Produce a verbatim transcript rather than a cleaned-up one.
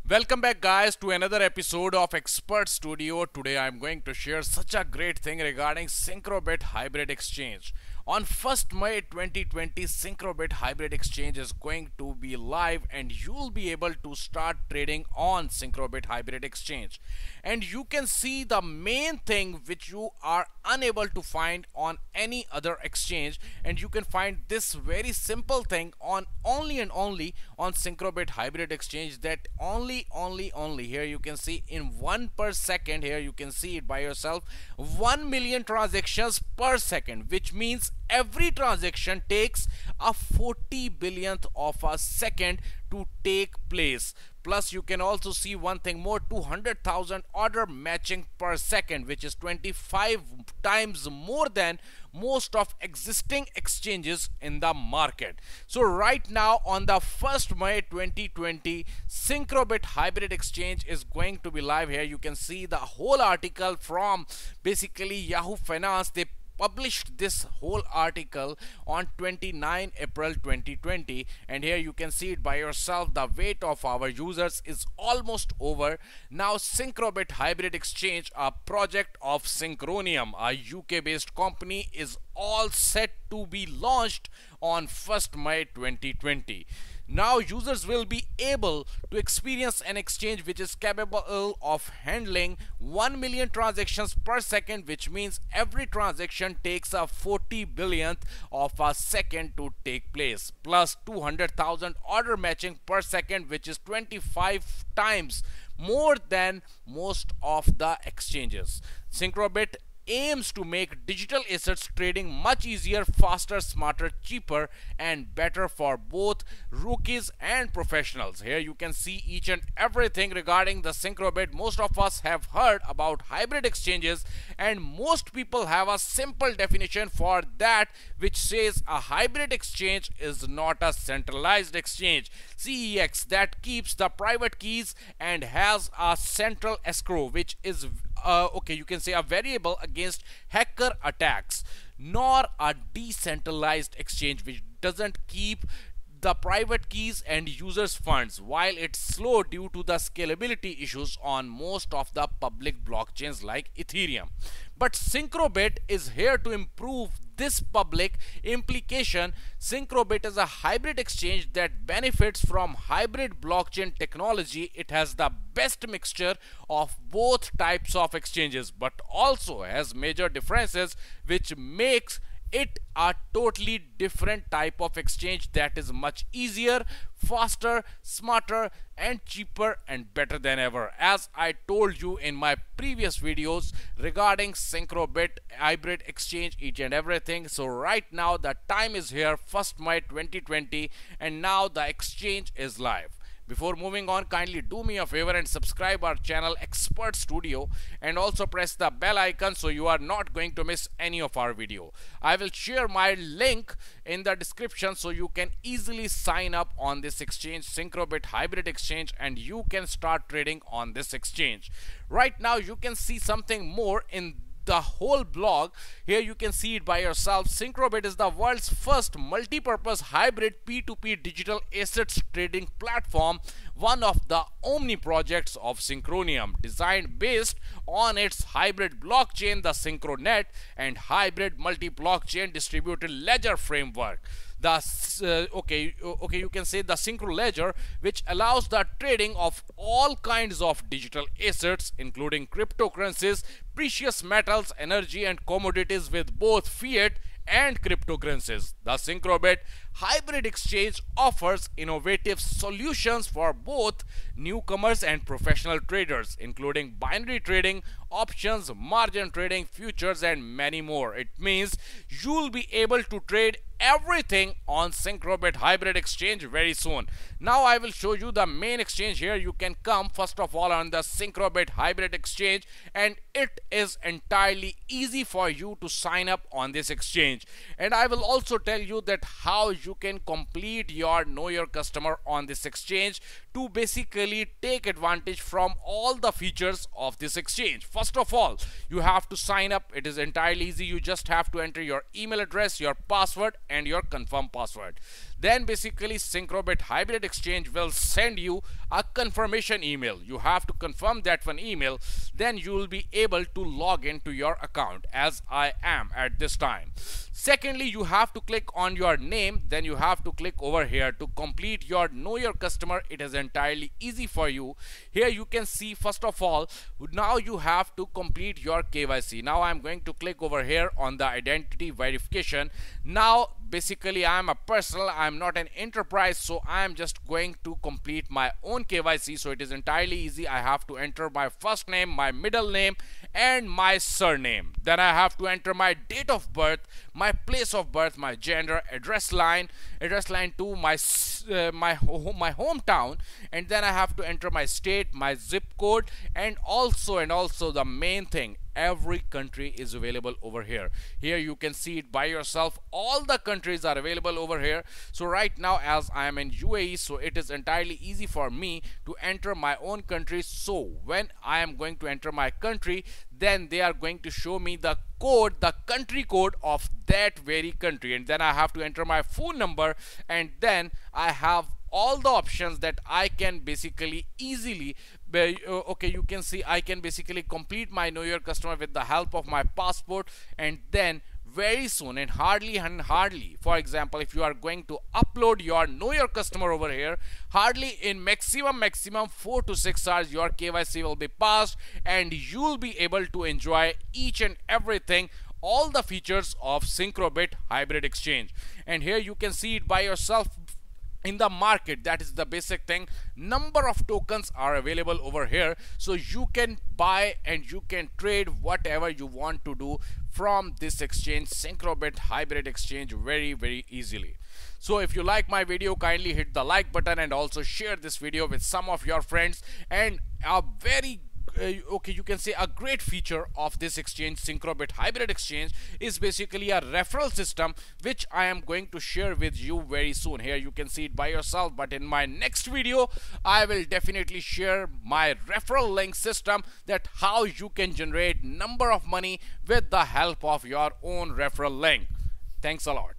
Welcome back, guys, to another episode of Expert Studio. Today I'm going to share such a great thing regarding Syncrobit Hybrid Exchange. On first May twenty twenty, Syncrobit Hybrid Exchange is going to be live and you'll be able to start trading on Syncrobit Hybrid Exchange. And you can see the main thing which you are unable to find on any other exchange, and you can find this very simple thing on only and only on Syncrobit Hybrid Exchange. That only only only here you can see in one per second. Here you can see it by yourself, one million transactions per second, which means every transaction takes a forty billionth of a second to take place. Plus you can also see one thing more, two hundred thousand order matching per second, which is twenty-five times more than most of existing exchanges in the market. So right now on the first May twenty twenty, Syncrobit Hybrid Exchange is going to be live. Here you can see the whole article from basically Yahoo Finance. They published this whole article on twenty-ninth April twenty twenty, and here you can see it by yourself. The wait of our users is almost over. Now Syncrobit Hybrid Exchange, a project of Synchronium, a U K based company, is all set to be launched on first May twenty twenty. Now users will be able to experience an exchange which is capable of handling one million transactions per second, which means every transaction takes a forty billionth of a second to take place, plus two hundred thousand order matching per second, which is twenty-five times more than most of the exchanges. Syncrobit aims to make digital assets trading much easier, faster, smarter, cheaper, and better for both rookies and professionals. Here you can see each and everything regarding the Syncrobit. Most of us have heard about hybrid exchanges, and most people have a simple definition for that, which says a hybrid exchange is not a centralized exchange, C E X, that keeps the private keys and has a central escrow, which is Uh, okay, you can say a variable against hacker attacks, nor a decentralized exchange which doesn't keep the private keys and users funds, while it's slow due to the scalability issues on most of the public blockchains like Ethereum. But Syncrobit is here to improve this public implication. Syncrobit is a hybrid exchange that benefits from hybrid blockchain technology. It has the best mixture of both types of exchanges, but also has major differences which makes it a totally different type of exchange that is much easier, faster, smarter, and cheaper and better than ever. As I told you in my previous videos regarding Syncrobit Hybrid Exchange, each and everything. So right now the time is here, first May twenty twenty, and now the exchange is live. Before moving on, kindly do me a favor and subscribe our channel Expert Studio, and also press the bell icon so you are not going to miss any of our video. I will share my link in the description so you can easily sign up on this exchange, Syncrobit Hybrid Exchange, and you can start trading on this exchange. Right now you can see something more in the whole blog. Here you can see it by yourself. Syncrobit is the world's first multi-purpose hybrid P two P digital assets trading platform, one of the Omni projects of Synchronium, designed based on its hybrid blockchain, the Synchronet, and hybrid multi-blockchain distributed ledger framework. The uh, okay okay you can say the Synchro Ledger, which allows the trading of all kinds of digital assets including cryptocurrencies, precious metals, energy, and commodities with both fiat and cryptocurrencies. The Syncrobit Hybrid Exchange offers innovative solutions for both newcomers and professional traders, including binary trading, options, margin trading, futures, and many more. It means you'll be able to trade everything on Syncrobit Hybrid Exchange very soon. Now I will show you the main exchange. Here you can come first of all on the Syncrobit Hybrid Exchange, and it is entirely easy for you to sign up on this exchange. And I will also tell you that how you can complete your know your customer on this exchange to basically take advantage from all the features of this exchange. First of all, you have to sign up. It is entirely easy. You just have to enter your email address, your password, and your confirm password. then basically Syncrobit Hybrid Exchange will send you a confirmation email. You have to confirm that one email, then you will be able to log into your account, as I am at this time. Secondly, you have to click on your name, then you have to click over here to complete your know your customer. It is entirely easy for you. Here you can see, first of all, now you have to complete your K Y C. Now I'm going to click over here on the identity verification. Now basically I am a personal, I am not an enterprise, so I am just going to complete my own K Y C. So it is entirely easy. I have to enter my first name, my middle name, and my surname. Then I have to enter my date of birth, my place of birth, my gender, address line, address line to my uh, my home, my hometown, and then I have to enter my state, my zip code, and also and also the main thing, every country is available over here. Here you can see it by yourself. All the countries are available over here. So right now, as I am in U A E, so it is entirely easy for me to enter my own country. So when I am going to enter my country, then they are going to show me the code, the country code of that very country, and then I have to enter my phone number, and then I have all the options that I can basically easily uh, okay, you can see I can basically complete my know your customer with the help of my passport. And then very soon, and hardly and hardly, for example, if you are going to upload your know your customer over here, hardly in maximum maximum four to six hours your K Y C will be passed, and you will be able to enjoy each and everything, all the features of Syncrobit Hybrid Exchange. And here you can see it by yourself in the market. That is the basic thing. Number of tokens are available over here, so you can buy and you can trade whatever you want to do from this exchange, Syncrobit Hybrid Exchange, very very easily. So if you like my video, kindly hit the like button and also share this video with some of your friends. And a very Uh, okay, you can say a great feature of this exchange, Syncrobit Hybrid Exchange, is basically a referral system, which I am going to share with you very soon. Here you can see it by yourself, but in my next video I will definitely share my referral link system, that how you can generate number of money with the help of your own referral link. Thanks a lot.